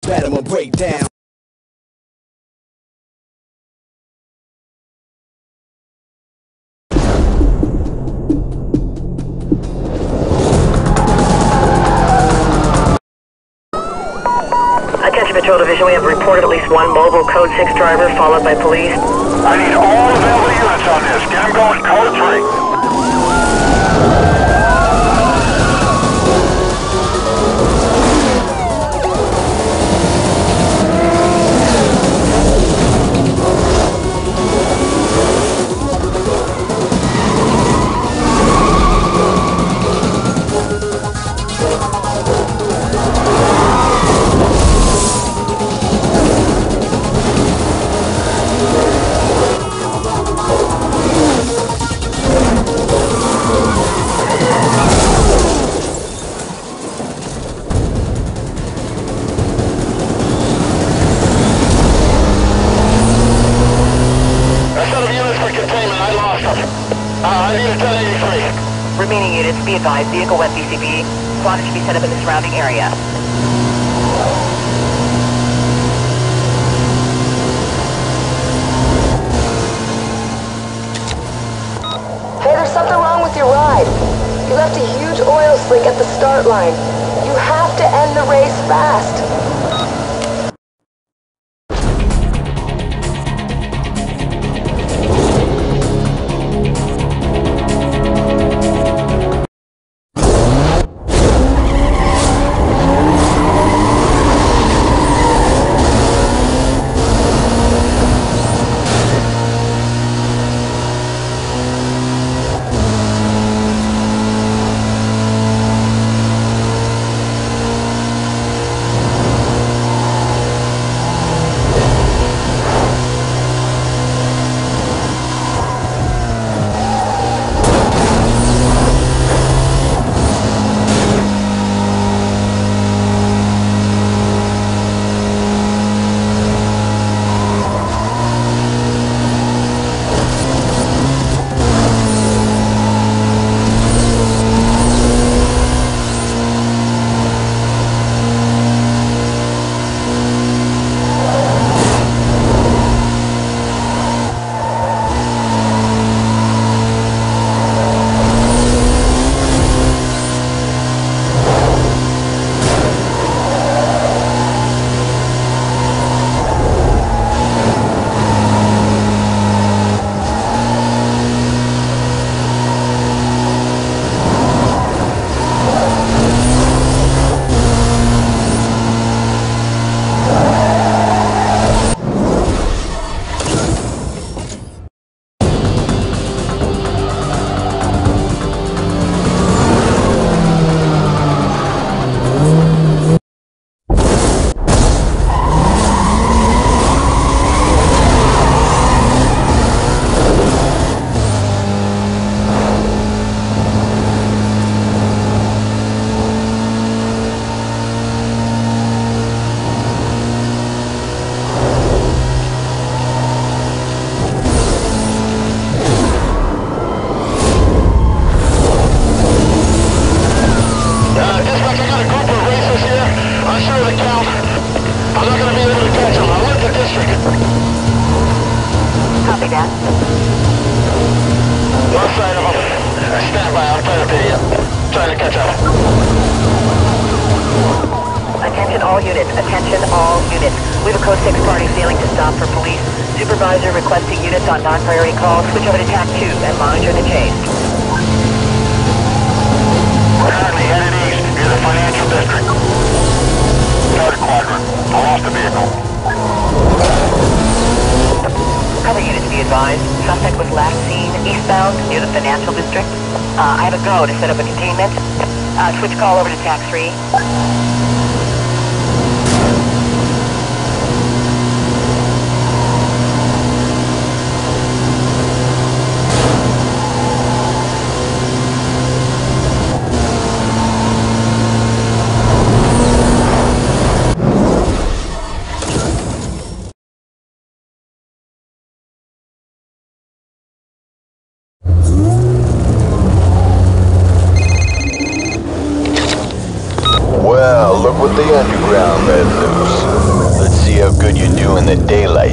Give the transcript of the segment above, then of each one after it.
bad, I'ma break down. Attention Patrol Division, we have reported at least one mobile Code 6 driver followed by police. I need all available units on this. Get them going, Code 3. I need a 1083. Remaining units, be advised, vehicle west BCB. Squadron should be set up in the surrounding area. Hey, there's something wrong with your ride. You left a huge oil slick at the start line. You have to end the race fast. Attention all units, attention all units. We have a Code 6 party failing to stop for police. Supervisor requesting units on non-priority calls. Switch over to TAC 2 and monitor the chase. We're currently headed east near the financial district. Third quadrant. I lost the vehicle. Cover units be advised. Suspect was last seen eastbound near the financial district. I have a go to set up a containment. Switch call over to TAC 3. Well, you in the daylight.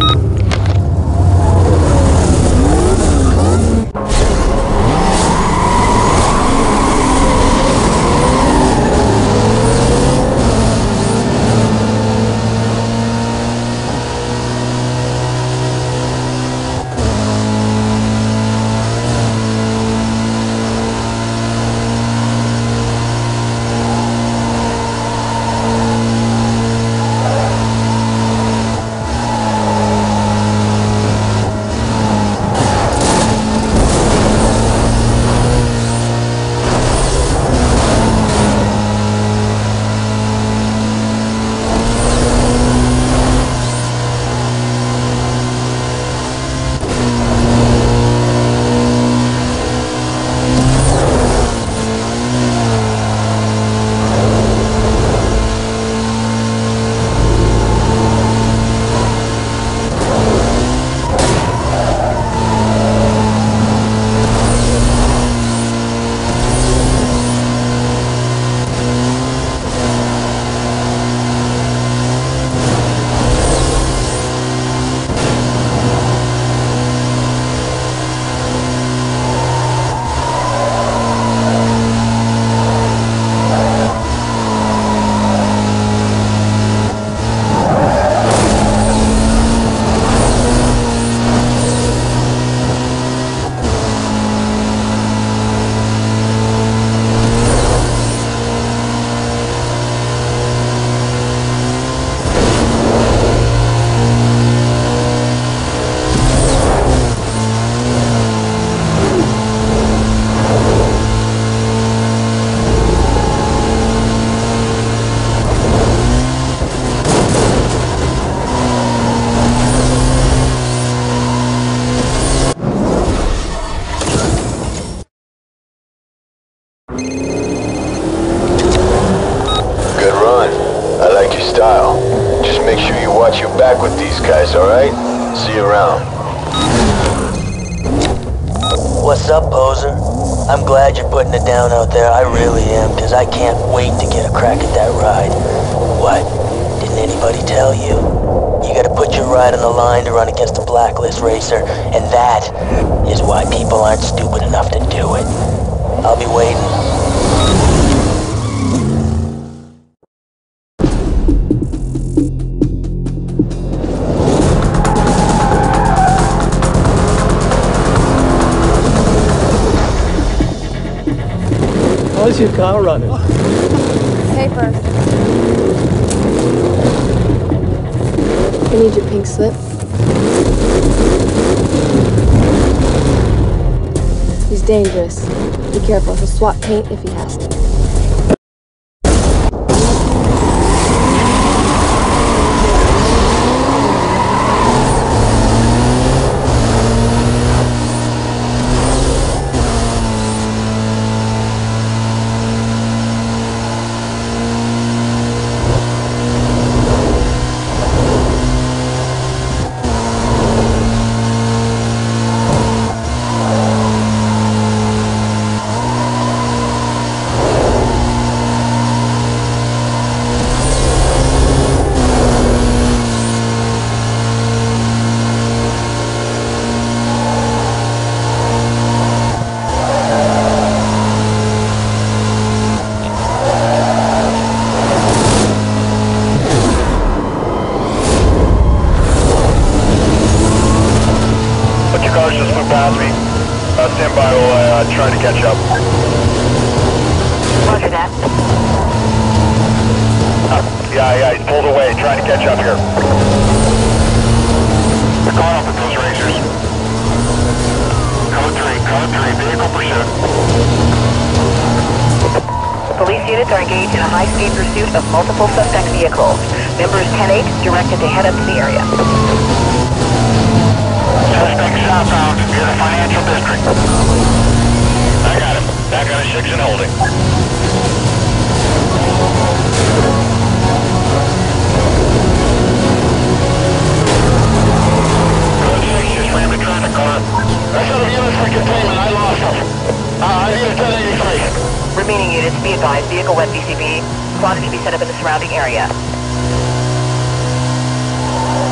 Good run. I like your style. Just make sure you watch your back with these guys, alright? See you around. What's up, poser? I'm glad you're putting it down out there. I really am, because I can't wait to get a crack at that ride. What? Didn't anybody tell you? You gotta put your ride on the line to run against a blacklist racer, and that is why people aren't stupid enough to do it. I'll be waiting. How's your car running? Paper. I need your pink slip. He's dangerous. Be careful, he'll swap paint if he has to. Stand by, we'll try to catch up. Roger that. Yeah, he's pulled away, trying to catch up here. They're caught up with those racers. Code 3, vehicle pursuit. Police units are engaged in a high-speed pursuit of multiple suspect vehicles. Members 10-8 directed to head up to the area. Suspect southbound near the financial district. I got him. Back on a 6 and holding. Code 6 just rammed a traffic car. I set up units for containment. I lost them. I need a 1083. Remaining units, be advised, vehicle wet BCB. Plotted to be set up in the surrounding area.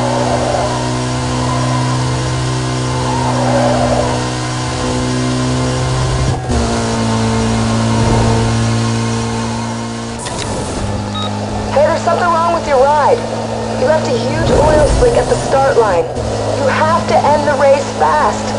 left a huge oil slick at the start line. You have to end the race fast.